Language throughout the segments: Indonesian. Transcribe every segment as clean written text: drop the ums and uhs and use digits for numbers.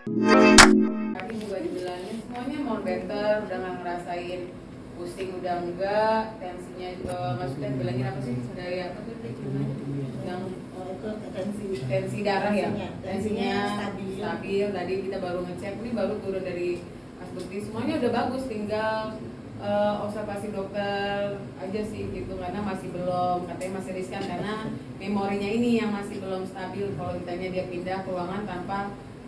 Kaki juga dibilangin semuanya mau better, udah nggak ngerasain pusing, udah enggak, tensinya juga maksudnya bilangin apa sih dari apa tuh yang tensi darah ya, tensinya stabil. Tadi kita baru ngecek, ini baru turun dari asbukti, semuanya udah bagus, tinggal observasi dokter aja sih gitu, karena masih belum, katanya masih riskan karena memorinya ini yang masih belum stabil. Kalau ditanya dia pindah ke ruangan tanpa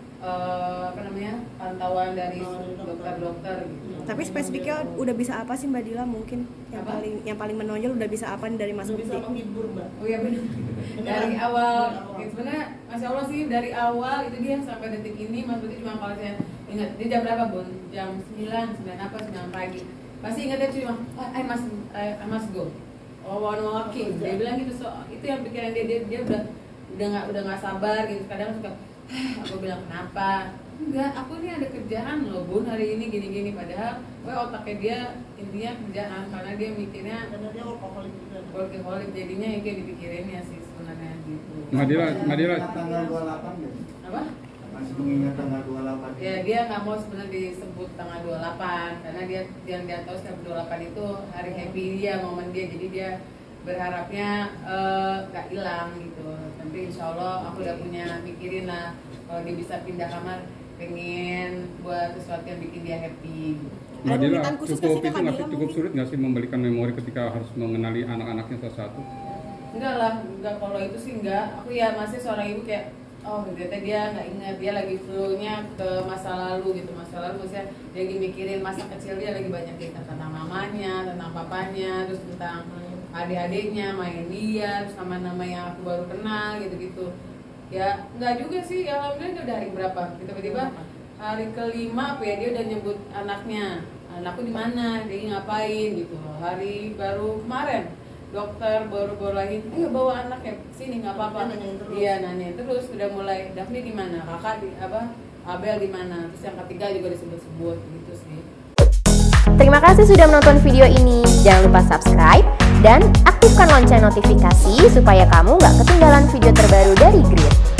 pantauan dari dokter-dokter gitu. Tapi spesifiknya udah bisa apa sih Mbak Dila, mungkin yang paling menonjol udah bisa apa nih dari Mas Bukti? Bisa menghibur Mbak. Oh iya benar. Dari awal, sebenarnya Masya Allah sih dari awal itu dia sampai detik ini Mas Bukti cuma kalau saya ingat dia jam berapa Bun? Jam 9 apa 9 pagi. Pasti ingat dia cuma I must go. Oh want walking. Dia bilang gitu, so itu yang pikiran dia udah nggak sabar gitu. Kadang suka aku bilang kenapa? Enggak, aku ini ada kerjaan loh Bun hari ini gini-gini, padahal otaknya dia intinya kerjaan, karena dia mikirnya Karena dia workaholic jadinya ya kayak dipikirin ya sih sebenarnya gitu. Madila tanggal 28 ya? Apa? Masih mengingat tanggal 28. Ya dia nggak mau sebenarnya disebut tanggal 28 karena dia yang dia tahu setiap 28 itu hari happy dia, momen dia, jadi dia berharapnya nggak hilang gitu. Tapi insya Allah aku udah punya pikirin lah kalau dia bisa pindah kamar, pengen buat sesuatu yang bikin dia happy gitu. Madila, cukup sulit nggak sih membalikan memori ketika harus mengenali anak-anaknya satu-satu? Enggak lah, enggak, kalau itu sih enggak. Aku ya masih seorang ibu kayak ternyata dia nggak ingat, dia lagi flow-nya ke masa lalu gitu. Masa lalu maksudnya dia lagi mikirin masa kecil dia, lagi banyak cerita tentang mamanya, tentang papanya, terus tentang adik-adiknya, main dia, terus nama-nama yang aku baru kenal gitu-gitu. Ya enggak juga sih, ya alhamdulillah dia udah hari berapa? Tiba-tiba hari kelima apa ya, dia udah nyebut anaknya, anakku di mana, dia ngapain gitu. Hari baru kemarin dokter baru bolehin, ayo bawa anak ya sini nggak apa-apa. Iya nanya terus, udah mulai Daphne di mana, kakak di apa, Abel di mana, terus yang ketiga juga disebut-sebut gitu sih. Terima kasih sudah menonton video ini. Jangan lupa subscribe dan aktifkan lonceng notifikasi supaya kamu nggak ketinggalan video terbaru dari Grid.